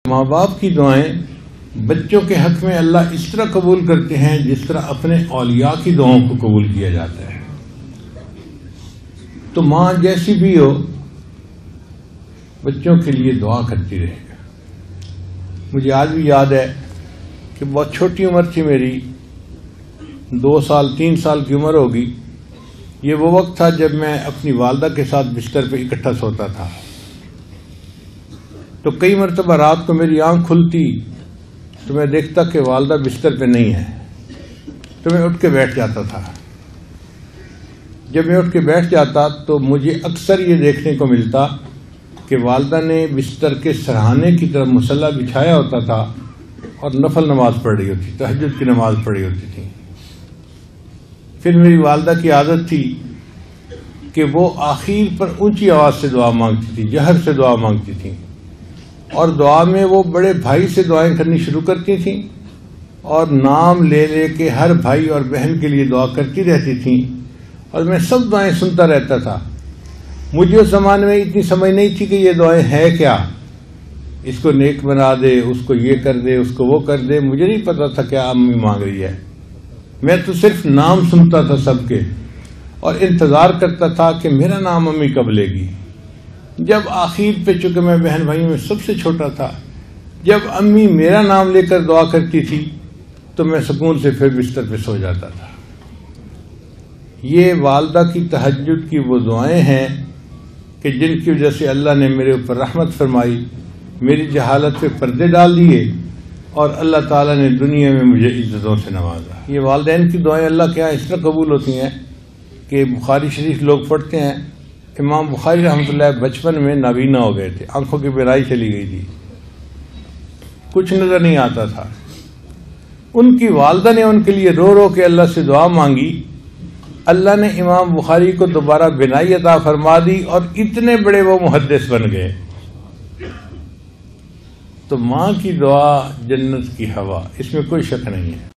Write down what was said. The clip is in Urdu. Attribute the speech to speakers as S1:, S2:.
S1: ماں باپ کی دعائیں بچوں کے حق میں اللہ اس طرح قبول کرتے ہیں جس طرح اپنے اولیاء کی دعاؤں کو قبول کیا جاتا ہے۔ تو ماں جیسی بھی ہو بچوں کے لیے دعا کرتی رہے گا۔ مجھے آج بھی یاد ہے کہ بہت چھوٹی عمر تھی میری، 2 سال 3 سال کی عمر ہوگی۔ یہ وہ وقت تھا جب میں اپنی والدہ کے ساتھ بستر پہ اکٹھا سوتا تھا۔ تو کئی مرتبہ رات کو میری آنکھ کھلتی تو میں دیکھتا کہ والدہ بستر پہ نہیں ہے، تو میں اٹھ کے بیٹھ جاتا تھا۔ جب میں اٹھ کے بیٹھ جاتا تو مجھے اکثر یہ دیکھنے کو ملتا کہ والدہ نے بستر کے سرہانے کی طرف مصلی بچھایا ہوتا تھا اور نفل نماز پڑھ رہی ہوتی، تہجد کی نماز پڑھ رہی ہوتی تھی۔ پھر میری والدہ کی عادت تھی کہ وہ آخر پر اونچی آواز سے دعا مانگتی تھی، جہر سے دعا مانگتی تھی، اور دعا میں وہ بڑے بھائی سے دعائیں کرنی شروع کرتی تھیں اور نام لے لے کے ہر بھائی اور بہن کے لیے دعا کرتی رہتی تھیں، اور میں سب دعائیں سنتا رہتا تھا۔ مجھے اس زمانے میں اتنی سمجھ نہیں تھی کہ یہ دعائیں ہیں کیا، اس کو نیک بنا دے، اس کو یہ کر دے، اس کو وہ کر دے، مجھے نہیں پتا تھا کیا امی مانگ رہی ہے۔ میں تو صرف نام سنتا تھا سب کے اور انتظار کرتا تھا کہ میرا نام امی کب لے گی۔ جب آخر پہ چونکہ میں بہن بھائیوں میں سب سے چھوٹا تھا، جب امی میرا نام لے کر دعا کرتی تھی تو میں سکون سے پھر بستر پہ سو جاتا تھا۔ یہ والدہ کی تہجد کی وہ دعائیں ہیں کہ جن کی وجہ سے اللہ نے میرے اوپر رحمت فرمائی، میری جہالت پہ پردے ڈال دیے، اور اللہ تعالیٰ نے دنیا میں مجھے عزتوں سے نوازا۔ یہ والدین کی دعائیں اللہ کے یہاں اس طرح قبول ہوتی ہیں کہ بخاری شریف لوگ پڑھتے ہیں، امام بخاری رحمۃ اللہ بچپن میں نابینا ہو گئے تھے، آنکھوں کی بینائی چلی گئی تھی، کچھ نظر نہیں آتا تھا۔ ان کی والدہ نے ان کے لیے رو رو کے اللہ سے دعا مانگی، اللہ نے امام بخاری کو دوبارہ بینائی عطا فرما دی اور اتنے بڑے وہ محدث بن گئے۔ تو ماں کی دعا جنت کی ہوا، اس میں کوئی شک نہیں ہے۔